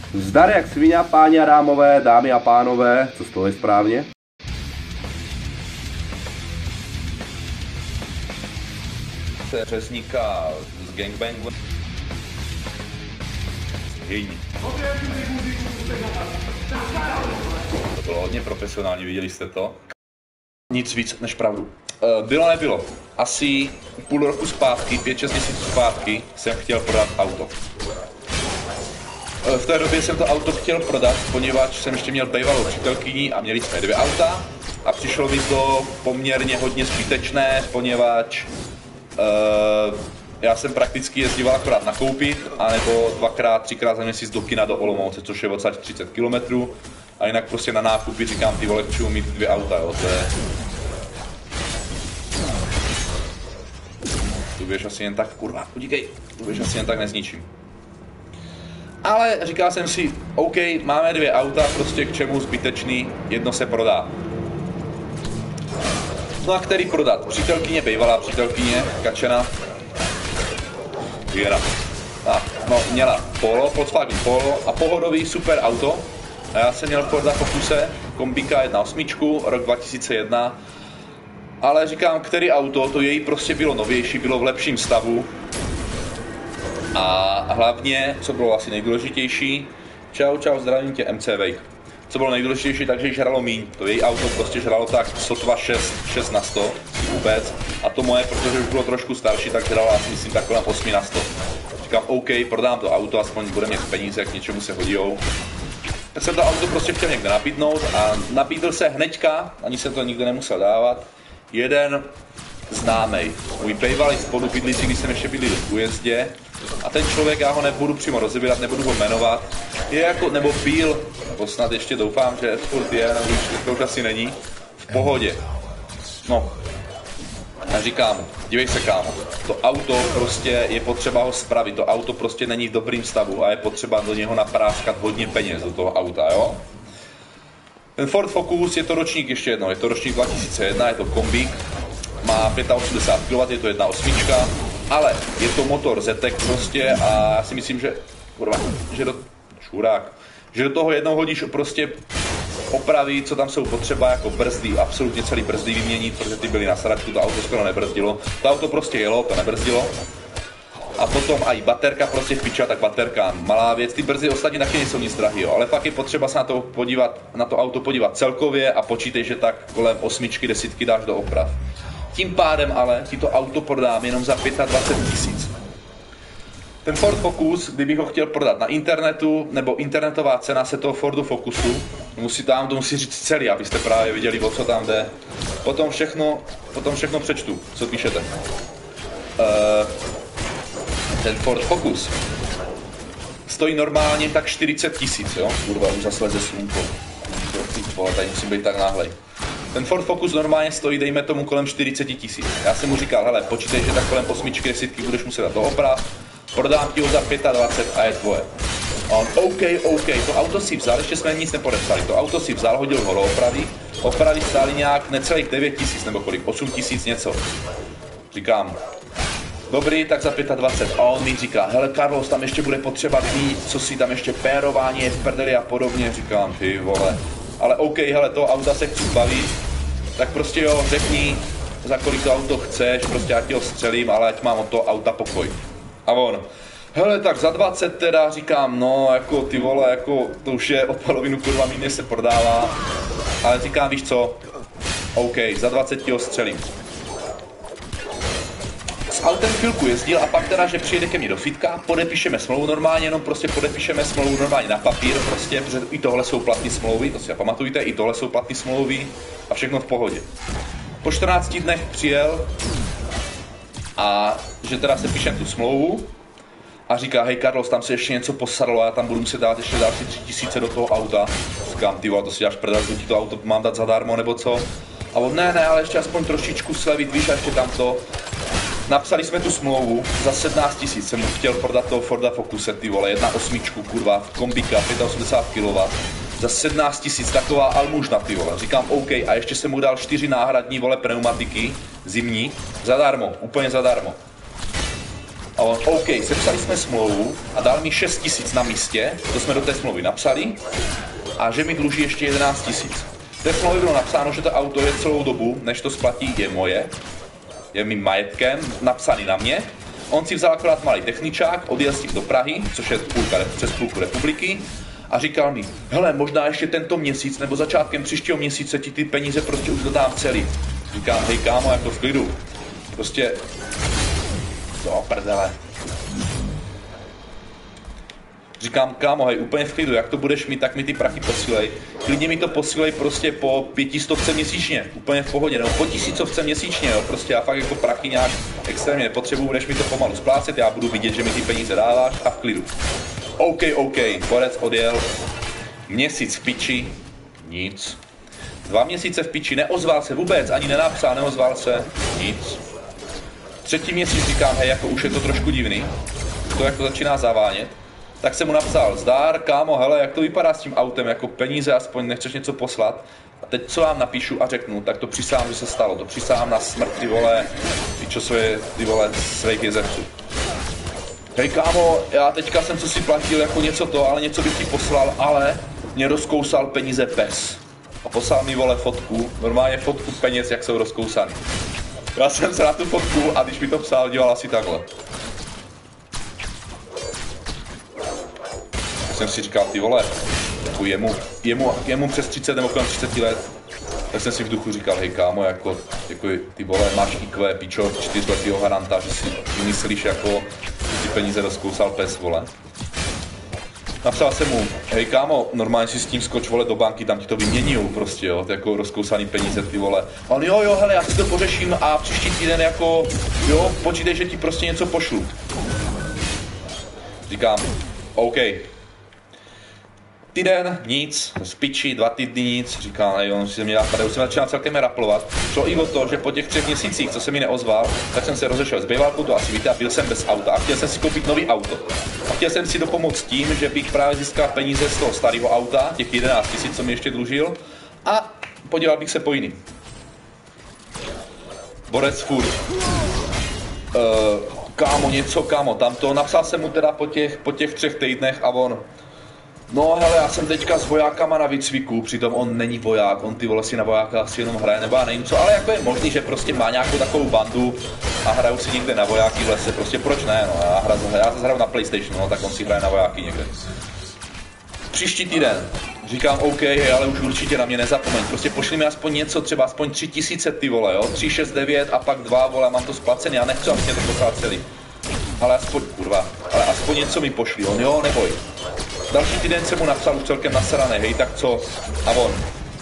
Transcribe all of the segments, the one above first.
Zdar jak sviňa, páni a dámové, dámy a pánové, co z toho je správně? Řezníka z gangbangu. Hyň. To bylo hodně profesionální, viděli jste to? Nic víc než pravdu. Bylo nebylo. Asi půl roku zpátky, 5-6 měsíců zpátky jsem chtěl prodat auto. V té době jsem to auto chtěl prodat, poněvadž jsem ještě měl bývalou přítelkyni a měli jsme 2 auta a přišlo mi to poměrně hodně zbytečné, poněvadž já jsem prakticky jezdíval akorát nakoupit, anebo 2x, 3x za měsíc do kina do Olomouce, což je odsaď 30 km. A jinak prostě na nákupy říkám, ty vole, potřebuji mít 2 auta, jo, to je... Tu běž asi jen tak, kurva, udíkej, tu běž asi jen tak nezničím. Ale říkal jsem si, OK, máme 2 auta, prostě k čemu zbytečný, jedno se prodá. No a který prodat? Přítelkyně, bývalá přítelkyně, Kačena. Věra. No, měla Polo, Volkswagen Polo a pohodový super auto. A já jsem měl Forda Focuse, kombíka 1.8, rok 2001. Ale říkám, který auto, to její prostě bylo novější, bylo v lepším stavu. A hlavně, co bylo asi nejdůležitější, čau, zdravím tě, MC Wake. Co bylo nejdůležitější, takže žralo míň. To její auto prostě žralo tak sotva 6 na 100 vůbec. A to moje, protože už bylo trošku starší, tak žralo asi myslím tak kolem 8 na 100. Říkám, OK, prodám to auto, aspoň bude mít peníze, k něčemu se hodijou. Tak jsem to auto prostě chtěl někde nabídnout a nabídl se hnedka, ani jsem to nikdo nemusel dávat, jeden známej. Můj bývalý spolubydlící, když jsem ještě bydlil v Újezdě. A ten člověk, já ho nebudu přímo rozebírat, nebudu ho jmenovat, je jako, nebo byl, nebo snad ještě doufám, že furt je, nebo to už asi není, v pohodě. No, a říkám mu, dívej se kámo, to auto prostě je potřeba ho spravit, to auto prostě není v dobrým stavu a je potřeba do něho napráskat hodně peněz do toho auta, jo? Ten Ford Focus je to ročník ještě jedno, je to ročník 2001, je to kombík, má 85 kW, je to 1.8, ale je to motor Zetek prostě a já si myslím, že, kurva, že do toho jednou hodíš prostě opravy, co tam jsou potřeba, jako brzdy, absolutně celý brzdy vyměnit, protože ty byly na sračku, to auto skoro nebrzdilo. To auto prostě jelo, to nebrzdilo. A potom i baterka prostě v piča, tak baterka, malá věc. Ty brzdy ostatně taky nejsou nic drahý, jo. Ale fakt je potřeba se na to auto podívat celkově a počítej, že tak kolem 8, 10 dáš do oprav. Tím pádem ale ti to auto prodám jenom za 25 000. Ten Ford Focus, kdybych ho chtěl prodat na internetu, nebo internetová cena se toho Fordu Focusu, to musí říct celý, abyste právě viděli, o co tam jde. Potom všechno přečtu, co píšete. Ten Ford Focus stojí normálně tak 40 000, jo? Kurva, už zase leze slunko. Tady musím být tak náhlej. Ten Ford Focus normálně stojí, dejme tomu, kolem 40 000. Já jsem mu říkal, hele, počítej, že tak kolem 8, 10 budeš muset dát do oprav, prodám ti ho za 25 a je tvoje. A on, OK, to auto si vzal, ještě jsme nic nepodepsali, to auto si vzal, hodil ho do opravy, opravy stály nějak necelých 9 000 nebo kolik, 8 000 něco. Říkám, dobrý, tak za 25. A on mi říká, hele Carlos, tam ještě bude potřeba víc, co si tam ještě pérování je v prdeli a podobně. Říkám, ty vole. Ale OK, hele, to auta se chci bavit, tak prostě jo, řekni, za kolik to auto chceš, prostě já ti ho střelím, ale ať mám od toho auta pokoj. A on, hele, tak za 20 teda, říkám, no, jako ty vole, jako to už je od polovinu kurva míně se prodává, ale říkám, víš co, OK, za 20 ti ho střelím. S autem chvilku jezdil a pak teda, že přijede ke mně do fitka, podepíšeme smlouvu normálně, jenom prostě podepíšeme smlouvu normálně na papír, prostě, protože i tohle jsou platné smlouvy, to si pamatujte, i tohle jsou platné smlouvy a všechno v pohodě. Po 14 dnech přijel a že teda se píšem tu smlouvu a říká, hej Carlos, tam se ještě něco posadlo a já tam budu muset dát ještě další 3 000 do toho auta. Říkám, ty vole, to si děláš prdel, ti to auto mám dát zadarmo nebo co? A on, ne, ale ještě aspoň trošičku slevit, víš, a ještě tam to. Napsali jsme tu smlouvu, za 17 000 jsem mu chtěl prodat toho Forda Focuse, ty vole, 1.8, kurva, kombíka, 85 kW. Za 17 000, taková almužna, ty vole. Říkám OK, a ještě jsem mu dal 4 náhradní, vole, pneumatiky, zimní, zadarmo, úplně zadarmo. A on, OK, sepsali jsme smlouvu a dal mi 6 000 na místě, to jsme do té smlouvy napsali, a že mi dluží ještě 11 000. V té smlouvě bylo napsáno, že to auto je celou dobu, než to splatí, je moje, je mým majetkem, napsaný na mě. On si vzal akorát malý techničák, odjel s tím do Prahy, což je přes půlku republiky, a říkal mi, hele, možná ještě tento měsíc nebo začátkem příštího měsíce ti ty peníze prostě už dodám celý. Říkám, hej kámo, jako v klidu. Prostě, to prdele. Říkám, kámo, hej, úplně v klidu, jak to budeš mít, tak mi ty prachy posílej. Klidně mi to posílej prostě po 500 měsíčně, úplně v pohodě, nebo po 1000 měsíčně, jo, prostě já fakt jako prachy nějak extrémně nepotřebuju, budeš mi to pomalu splácet, já budu vidět, že mi ty peníze dáváš a v klidu. OK, borec odjel, měsíc v piči, nic. 2 měsíce v piči, neozval se vůbec, ani nenapsal, neozval se, nic. 3. měsíc říkám, hej, jako už je to trošku divný, to jako začíná zavánět. Tak jsem mu napsal, zdar, kámo, hele, jak to vypadá s tím autem, jako peníze, aspoň nechceš něco poslat. A teď co vám napíšu a řeknu, tak to přísahám, že se stalo, to přísahám na smrt, ty vole, ty vole, svých jezerců. Hej kámo, já teďka jsem co si platil, jako něco to, ale něco bych ti poslal, ale mě rozkousal peníze pes. A poslal mi, vole, fotku, normálně fotku peněz, jak jsou rozkousaný. Já jsem se na tu fotku a když mi to psal, dělal asi takhle. Jsem si říkal, ty vole, jako jemu přes 30 nebo kolem 30 let, tak jsem si v duchu říkal, hej kámo, jako ty vole, máš IQ, pičo, 4letýho haranta, že si myslíš, jako ty peníze rozkousal pes, vole. Napsal jsem mu, hej kámo, normálně si s tím skoč, vole, do banky, tam ti to vyměnijou prostě, jo, ty jako rozkousaný peníze, ty vole. A on, jo, hele, já si to pořeším a příští týden jako, jo, počítej, že ti prostě něco pošlu. Říkám, OK. Týden, nic, z piči, 2 týdny nic, říkám, hej, on si se mě dá tady, už jsem začínal celkem raplovat. Šlo i o to, že po těch 3 měsících, co se mi neozval, tak jsem se rozešel s bývalkou, to asi víte, a byl jsem bez auta a chtěl jsem si koupit nový auto. A chtěl jsem si dopomoct tím, že bych právě získal peníze z toho starého auta, těch 11 000, co mi ještě dlužil, a podělal bych se po jiným. Borec furt. Kámo, tamto, napsal jsem mu teda po těch 3 týdnech a on, no hele, já jsem teďka s vojákama na výcviku, přitom on není voják, on ty vole si na vojáka asi jenom hraje, nebo já nevím co, ale jako je možný, že prostě má nějakou takovou bandu a hrajou si někde na vojáky v lese, prostě proč ne, no, já se hraju na PlayStation, no, tak on si hraje na vojáky někde. Příští týden, říkám OK, hej, ale už určitě na mě nezapomeň, prostě pošli mi aspoň něco, třeba aspoň 3000 ty vole, jo, 3, 6, 9 a pak 2, vole, mám to splacený, já nechci, aby mě to poslal celý. Ale aspoň něco mi pošli, on, jo, neboj. Další týden jsem mu napsal už celkem nasraný, hej, tak co? A on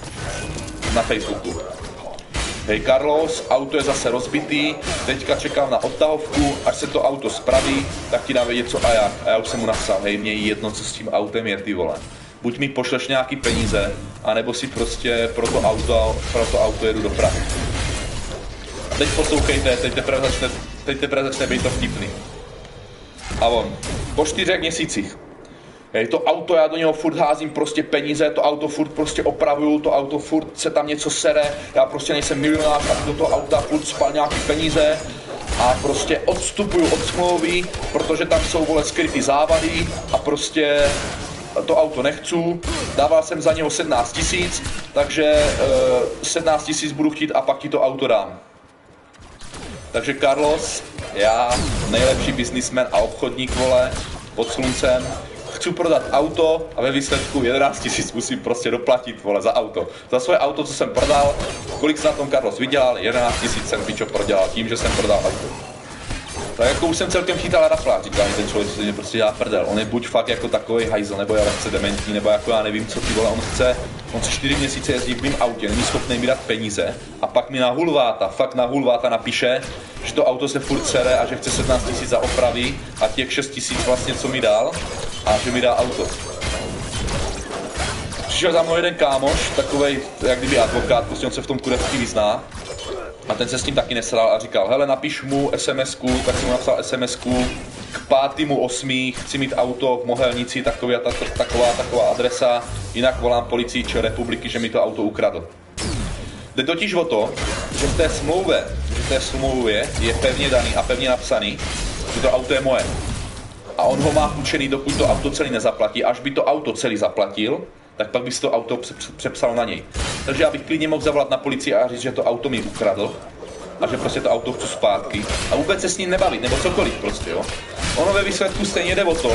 na Facebooku. Hej Carlos, auto je zase rozbitý, teďka čekám na odtahovku, až se to auto spraví, tak ti dám vědět co a jak. A já už jsem mu napsal, hej, mě jedno, co s tím autem je, ty vole. Buď mi pošleš nějaký peníze, anebo si prostě pro to auto jedu do Prahy. A teď poslouchejte, teď teprve začne být to vtipný. A on, po 4 měsících. Hej, to auto, já do něho furt házím prostě peníze, to auto furt prostě opravuju, to auto furt se tam něco sere, já prostě nejsem milionář a do toho auta furt spal nějaký peníze a prostě odstupuju od smlouvy, protože tam jsou, vole, skrytý závady a prostě to auto nechcu, dával jsem za něho 17 000, takže 17 000 budu chtít a pak ti to auto dám. Takže Carlos, já, nejlepší businessman a obchodník, vole, pod sluncem, chci prodat auto a ve výsledku 11 000 musím prostě doplatit, vole, za auto. Za svoje auto, co jsem prodal, kolik se na tom Carlos vydělal, 11 000 jsem pičo prodělal tím, že jsem prodal auto. Tak jako už jsem celkem chytal rafla, říká mi ten člověk, že mě prostě dělá prdel. On je buď fakt jako takový hajzl, nebo je lehce dementní, nebo jako já nevím, co ty vole, on chce 4 měsíce jezdí v mým autě, není schopný mi dát peníze a pak mi na hulváta napíše, že to auto se furt sere a že chce 17 000 za opravy a těch 6 000 vlastně, co mi dal, a že mi dá auto. Přišel za mnou jeden kámoš, takovej, jak kdyby advokát, prostě on se v tom kurevství vyzná. A ten se s tím taky nesral a říkal, hele, napiš mu SMS-ku, tak jsem mu napsal SMS-ku, k 5.8. chci mít auto v Mohelnici, taková adresa, jinak volám policii České republiky, že mi to auto ukradl. Jde totiž o to, že v té smlouvě je pevně daný a pevně napsaný, že to auto je moje. A on ho má půjčený, dokud to auto celý nezaplatí. Až by to auto celý zaplatil, tak pak by si to auto přepsal na něj. Takže já bych klidně mohl zavolat na policii a říct, že to auto mi ukradl a že prostě to auto chci zpátky a vůbec se s ním nebavit, nebo cokoliv prostě, jo. Ono ve výsledku stejně jde o to,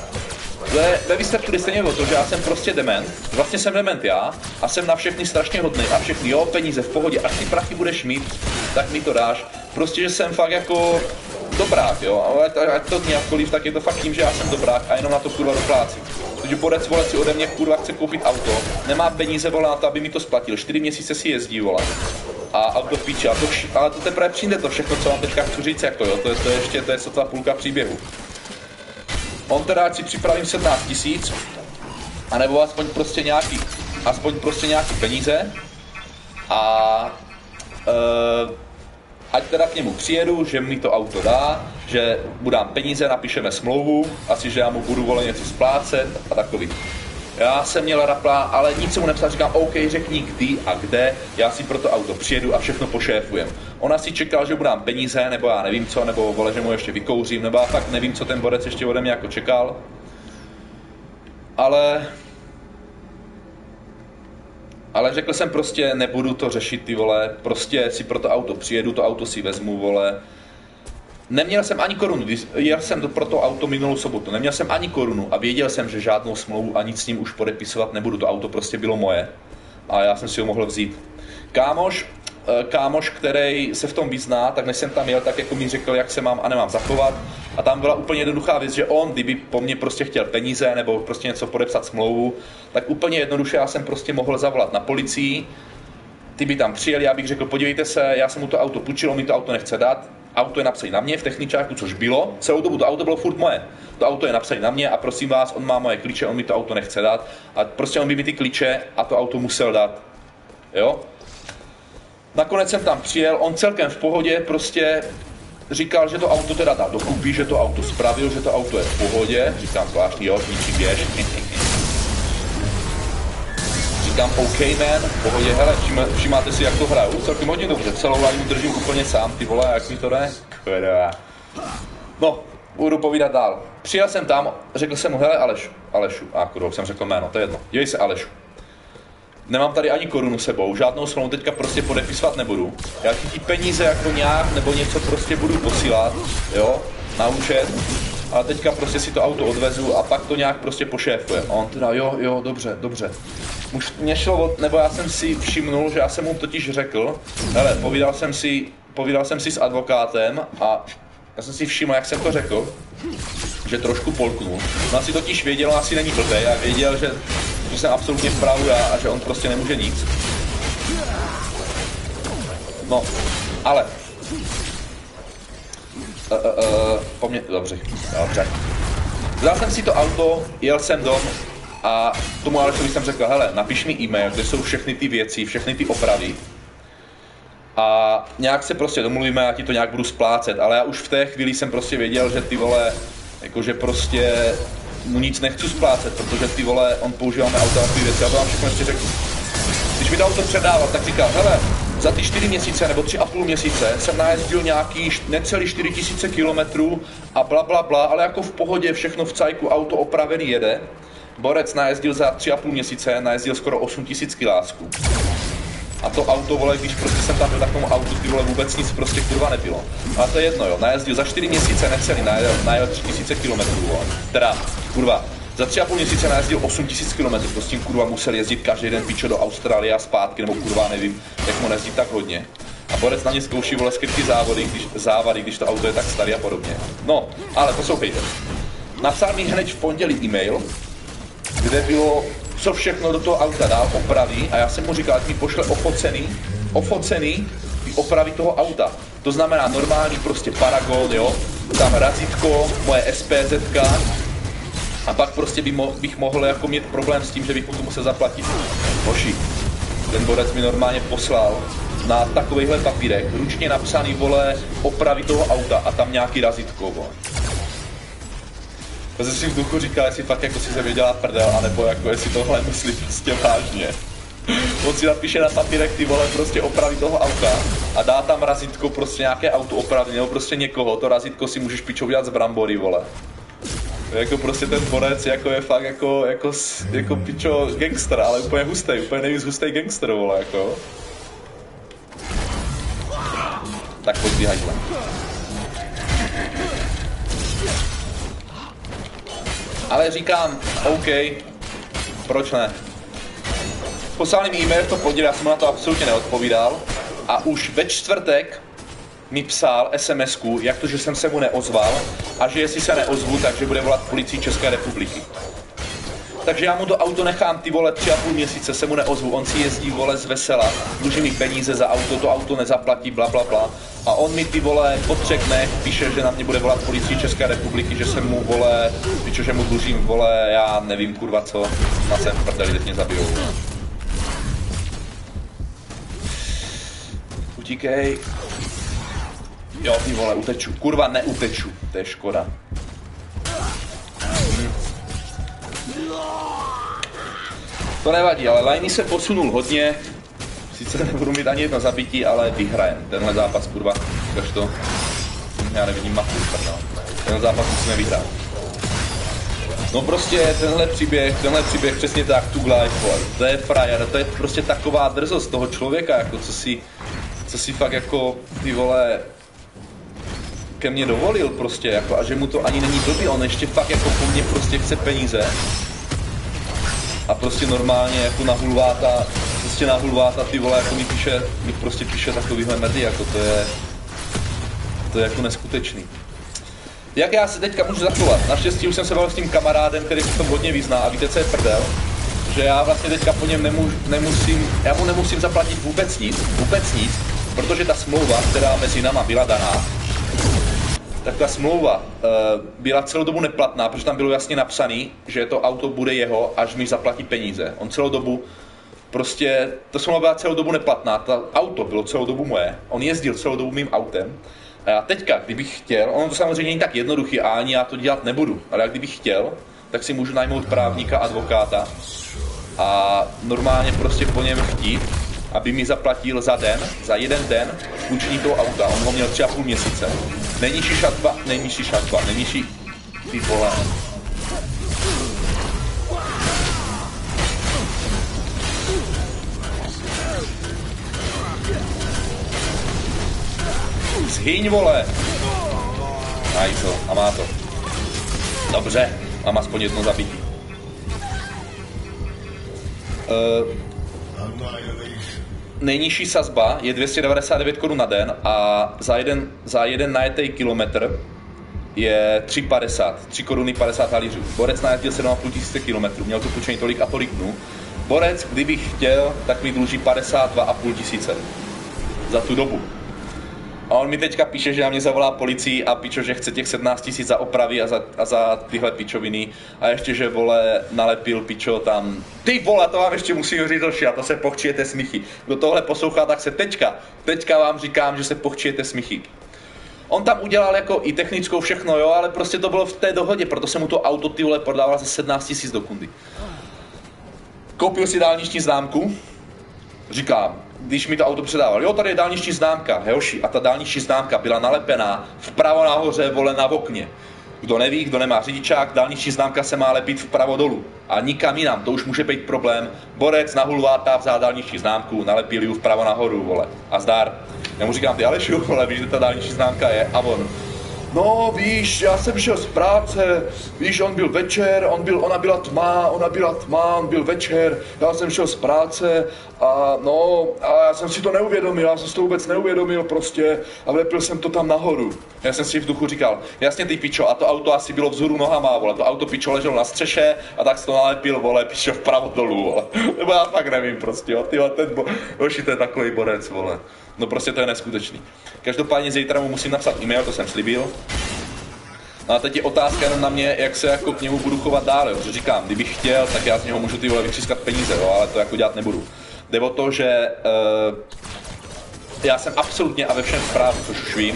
že já jsem prostě dement, vlastně jsem dement já a jsem na všechny strašně hodný a všechny, jo, peníze v pohodě, až ty prachy budeš mít, tak mi to dáš. Prostě, že jsem fakt jako dobrák, jo, ale ať to nějakkoliv, tak je to fakt tím, že já jsem dobrák a jenom na to kurva doplácím. Takže Borec, vole, si ode mě kurva chce koupit auto, nemá peníze, vole, na to, aby mi to splatil, 4 měsíce si jezdí, vole. A auto v píči, ale to teprve přijde to všechno, co vám teďka chci říct, jako jo, to je sotva půlka příběhu. On teda si připravím 17 000, anebo aspoň prostě nějaký peníze a ať teda k němu přijedu, že mi to auto dá, že mu dám peníze, napíšeme smlouvu, asi že já mu budu vole něco splácet a takový. Já jsem měl rapla, ale nic se mu nepsal, říkám, OK, řekni kdy a kde, já si pro to auto přijedu a všechno pošéfujem. On asi čekal, že mu dám peníze, nebo já nevím co, nebo vole, že mu ještě vykouřím, nebo já fakt nevím, co ten Borec ještě ode mě jako čekal. Ale řekl jsem prostě, nebudu to řešit, ty vole, prostě si pro to auto přijedu, to auto si vezmu, vole. Neměl jsem ani korunu, jel jsem pro to auto minulou sobotu, neměl jsem ani korunu a věděl jsem, že žádnou smlouvu a nic s ním už podepisovat nebudu, to auto prostě bylo moje a já jsem si ho mohl vzít. Kámoš, který se v tom vyzná, tak než jsem tam jel, tak jako mi řekl, jak se mám a nemám zachovat a tam byla úplně jednoduchá věc, že on, kdyby po mně prostě chtěl peníze nebo prostě něco podepsat smlouvu, tak úplně jednoduše já jsem prostě mohl zavolat na policii, ty by tam přijeli, já bych řekl, podívejte se, já jsem mu to auto půjčil, on mi to auto nechce dát, auto je napsané na mě v techničáku, což bylo, celou dobu to auto bylo furt moje. To auto je napsané na mě a prosím vás, on má moje klíče, on mi to auto nechce dát a prostě on by mi ty klíče a to auto musel dát. Jo? Nakonec jsem tam přijel, on celkem v pohodě prostě říkal, že to auto teda dá dokupy, že to auto spravil, že to auto je v pohodě. Říkám zvláštní, jo, ničím běž. Říkám OK man, v pohodě, hele, všimáte si, jak to hraju, celkem hodně dobře, celou line držím úplně sám, ty vole, jak mi to jde? No, budu povídat dál. Přijel jsem tam, řekl jsem mu, hele Alešu, kurva, jsem řekl jméno, to je jedno, dívej se Alešu. Nemám tady ani korunu sebou, žádnou smlouvu teďka prostě podepisovat nebudu. Já ti peníze jako nějak nebo něco prostě budu posílat, jo, na účet. A teďka prostě si to auto odvezu a pak to nějak prostě pošéfuje. A on teda jo, dobře. Už mě šlo nebo já jsem si všimnul, že já jsem mu totiž řekl, hele, povídal jsem si s advokátem a já jsem si všiml, jak jsem to řekl, že trošku polknul. On asi totiž věděl, on asi není blbej a věděl, že jsem absolutně v právu já a že on prostě nemůže nic. No, ale Dobře. Vzal jsem si to auto, jel jsem dom a tomu Alešovi jsem řekl, hele, napiš mi e-mail, kde jsou všechny ty věci, všechny ty opravy. A nějak se prostě domluvíme, já ti to nějak budu splácet, ale já už v té chvíli jsem prostě věděl, že ty vole, jakože prostě mu nic nechci splácet, protože ty vole, on používá mé auta a ty věci, já to vám všechno ještě řeknu. Když mi to auto předával, tak říkal, hele, za ty 4 měsíce nebo 3,5 měsíce jsem najezdil nějaký necelý 4000 kilometrů a bla, ale jako v pohodě, všechno v cajku, auto opravený jede. Borec najezdil za 3,5 měsíce, najezdil skoro 8000 kilásků. A to auto, vole, když prostě jsem tam byl takovému autu, ty vole, vůbec nic prostě kurva nebylo. Ale to je jedno, jo, najezdil za 4 měsíce necelý, najel 3000 kilometrů, jo. Teda, kurva, za 3,5 měsíce najezdil 8000 km, to s tím kurva musel jezdit každý den pičo do Austrálie a zpátky, nebo kurva nevím, jak mu nejezdí tak hodně. A Borec na ně zkouší, vole, skrytý závady, když to auto je tak starý a podobně. No, ale poslouchejte. Napsal mi hned v pondělí e-mail, kde bylo, co všechno do toho auta dál, opraví, a já jsem mu říkal, ať mi pošle ofocený ty opravy toho auta. To znamená normální prostě Paragon, jo, tam razítko, moje SPZka, a pak prostě bych mohl jako mít problém s tím, že bych mu to musel zaplatit. Hoši, ten Borec mi normálně poslal na takovejhle papírek, ručně napsaný, vole, opravy toho auta a tam nějaký razítko, vole. To si v duchu říkal, jestli fakt jako si se věděla prdel, anebo jako jestli tohle myslí prostě vážně. On si napíše na papírek ty vole prostě opravy toho auta a dá tam razítko prostě nějaké auto opravy, nebo prostě někoho, to razítko si můžeš pičo udělat z brambory, vole. Jako prostě ten borec jako je fakt jako pičo gangster, ale úplně hustý, úplně nejvíc hustý gangster, vole, jako. Tak pojď ty hajzle. Ale říkám, OK, proč ne? Poslal mi e-mail v to pondělí, já jsem na to absolutně neodpovídal a už ve čtvrtek mi psal SMS-ku, jak to, že jsem se mu neozval a že jestli se neozvu, takže bude volat policii České republiky. Takže já mu to auto nechám, ty vole, 3,5 měsíce, se mu neozvu, on si jezdí, vole, z vesela, dluží mi peníze za auto, to auto nezaplatí, bla, bla, bla. A on mi, ty vole, po 3 dnech píše, že na mě bude volat policii České republiky, že jsem mu, vole, píče, že mu dlužím, vole, já nevím, kurva co, na jsem v prdeli, teď mě zabijou. Utíkej. Jo, ty vole, uteču. Kurva, neuteču, to je škoda. To nevadí, ale Lajny se posunul hodně. Sice nebudu mít ani jedno zabití, ale vyhrajem. Tenhle zápas, kurva, ukaž to. Já nevidím mapu, pardon. Tenhle zápas musíme vyhrát. No prostě tenhle příběh přesně tak, Tug Life, vole. To je frajer, to je prostě taková drzost toho člověka, jako co si fakt jako, ty vole, ke mně dovolil prostě, jako, a že mu to ani není blbý, on ještě fakt jako po mně prostě chce peníze. A prostě normálně jako na hulváta, ty vole, jako mi prostě píše takovýhle medy, jako to je jako neskutečný. Jak já se teďka můžu zachovat? Naštěstí už jsem se bavil s tím kamarádem, který se v tom hodně vyzná a víte, co je prdel? Že já vlastně teďka po něm nemusím zaplatit vůbec nic, protože ta smlouva, která mezi náma byla daná, tak ta smlouva byla celou dobu neplatná, protože tam bylo jasně napsaný, že to auto bude jeho, až mi zaplatí peníze. On celou dobu, prostě, ta smlouva byla celou dobu neplatná, to auto bylo celou dobu moje, on jezdil celou dobu mým autem. A já teďka, kdybych chtěl, ono to samozřejmě není tak jednoduchý a ani já to dělat nebudu, ale kdybych chtěl, tak si můžu najmout právníka, advokáta a normálně prostě po něm chtít, aby mi zaplatil za jeden den půjčení toho auta. On ho měl 3,5 měsíce. Nejnižší šatba, ty vole. Zhyň, vole! A má to. Dobře, mám aspoň jedno zabití. Nejnižší sazba je 299 korun na den a za jeden najetý kilometr je 3,50, 3 koruny 50 halířů. Borec najezdil 7,5 tisíce kilometrů, měl to půjčení tolik a tolik dnů. Borec, kdybych chtěl, tak mi dluží 52,5 tisíce za tu dobu. A on mi teďka píše, že na mě zavolá policii a píče, že chce těch 17 tisíc za opravy a za tyhle pičoviny. A ještě, že, vole, nalepil pičo tam. Ty vole, to vám ještě musím říct další a to se pochčijete smíchy. Kdo tohle poslouchá, tak se teďka vám říkám, že se pochčijete smíchy. On tam udělal jako i technickou všechno, jo, ale prostě to bylo v té dohodě, proto se mu to auto, ty vole, prodával za 17 tisíc do kundy. Koupil si dálniční známku, říkám, když mi to auto předával, jo, tady je dálniční známka, hejoši, a ta dálniční známka byla nalepená vpravo nahoře, vole, na okně. Kdo neví, kdo nemá řidičák, dálniční známka se má lepit vpravo dolů. A nikam jinam, to už může být problém. Borec na hulváta vzal dálniční známku, nalepil ji vpravo nahoru, vole. A zdar. Já mu říkám, ty Alešu, vole, víš, že ta dálniční známka je? A on, no víš, já jsem šel z práce, víš, on byl večer, ona byla tma, on byl večer, já jsem šel z práce a no, a já jsem si to neuvědomil, já jsem si to vůbec neuvědomil prostě a vlepil jsem to tam nahoru. Já jsem si v duchu říkal, jasně ty pičo, a to auto asi bylo vzhůru nohama, vole, to auto pičo leželo na střeše a tak se to nalepil, vole, pičo vpravo dolů, vole. Nebo já fakt nevím prostě, jo, tyhle, to je takový borec, vole. No prostě to je neskutečný. Každopádně zítra mu musím napsat e-mail, to jsem slíbil. No a teď je otázka jenom na mě, jak se jako k němu budu chovat dále, protože říkám, kdybych chtěl, tak já z něho můžu ty vole vytřískat peníze, jo, ale to jako dělat nebudu. Jde o to, že já jsem absolutně a ve všem v právu, což už vím,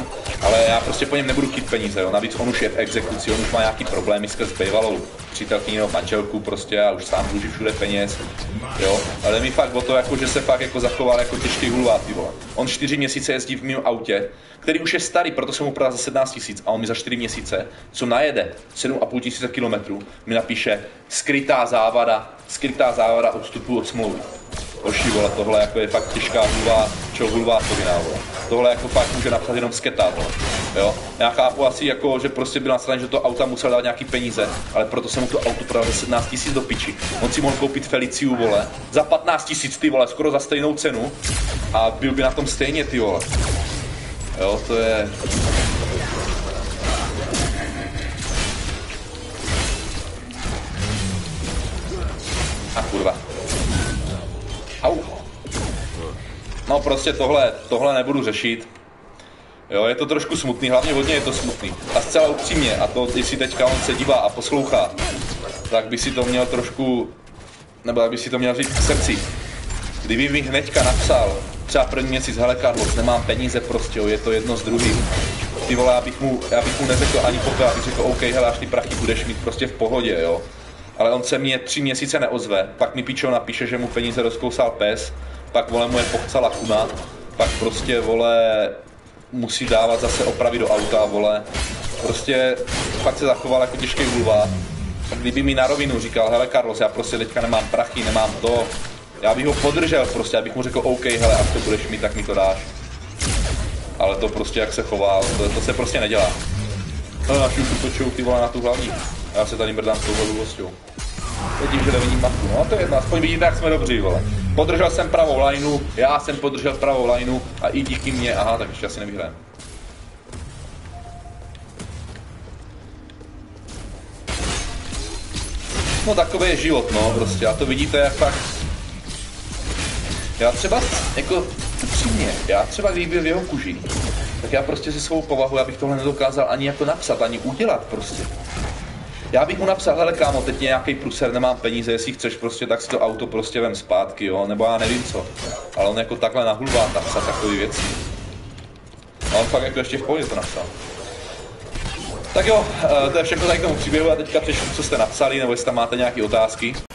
Ale já prostě po něm nebudu chtít peníze, jo. Navíc on už je v exekuci, on už má nějaký problémy skrz bývalou přítelkyni nebo manželku prostě a už sám dluží všude peněz, jo. Ale mi fakt o to, jako, že se fakt jako zachoval jako těžký hulvát, ty vole. On 4 měsíce jezdí v mém autě, který už je starý, proto jsem mu prodal za 17 000 a on mi za 4 měsíce, co najede 7 500 kilometrů, mi napíše skrytá závada odstupu od smlouvy. Oši, vole, tohle jako je fakt těžká hulvátovina, vole. Tohle jako fakt může napsat jenom sketa, vole. Jo? Já chápu asi jako, že prostě byl nastaven, že to auta musel dát nějaký peníze, ale proto jsem mu to auto prodal za 17 000 do piči. On si mohl koupit Feliciu, vole, za 15 000, ty vole, skoro za stejnou cenu a byl by na tom stejně, ty vole. Jo, to je... A kurva. Au. No prostě tohle nebudu řešit. Jo, je to trošku smutný, hlavně hodně je to smutný. A zcela upřímně, a to jestli teďka on se dívá a poslouchá, tak by si to měl trošku, nebo by si to měl říct k srdci. Kdyby mi hnedka napsal, třeba první měsíc, hele Carlos, nemám peníze prostě, jo, je to jedno z druhým. Ty vole, já bych mu neřekl ani poté, abych řekl, OK, hele, až ty prachy budeš mít prostě v pohodě, jo. Ale on se mě 3 měsíce neozve, pak mi pičo napíše, že mu peníze rozkousal pes, pak vole mu je pochcala kuna, pak prostě vole musí dávat zase opravy do auta, vole. Prostě fakt se zachoval jako těžký hulvát. Kdyby mi na rovinu říkal, hele Carlos, já prostě teďka nemám prachy, nemám to, já bych ho podržel prostě, abych mu řekl, OK, hele, až to budeš mít, tak mi to dáš. Ale to prostě jak se choval, to se prostě nedělá. No naši už utočou ty vole na tu hlavní. Já se tady brdám s touhle hlubosťou. Vidím, že nevidím matku, no to je jedno, aspoň vidíte, jak jsme dobří, vole. Podržel jsem pravou lineu, já jsem podržel pravou lineu a i díky mně, aha, tak ještě asi nevyhrajem. No takový je život, no, prostě, a to vidíte, jak fakt... Já třeba, jako, upřímně, já třeba kdyby byl v jeho kuži, tak já prostě si svou povahu, já bych tohle nedokázal ani jako napsat, ani udělat prostě. Já bych mu napsal, hele kámo, teď je nějaký pruser, nemám peníze, jestli chceš prostě, tak si to auto prostě vem zpátky, jo, nebo já nevím co. Ale on jako takhle na hulvát napsat takové věci. A on fakt jako ještě v pohodě to napsal. Tak jo, to je všechno tady k tomu příběhu a teďka přečtu, co jste napsali, nebo jestli tam máte nějaké otázky.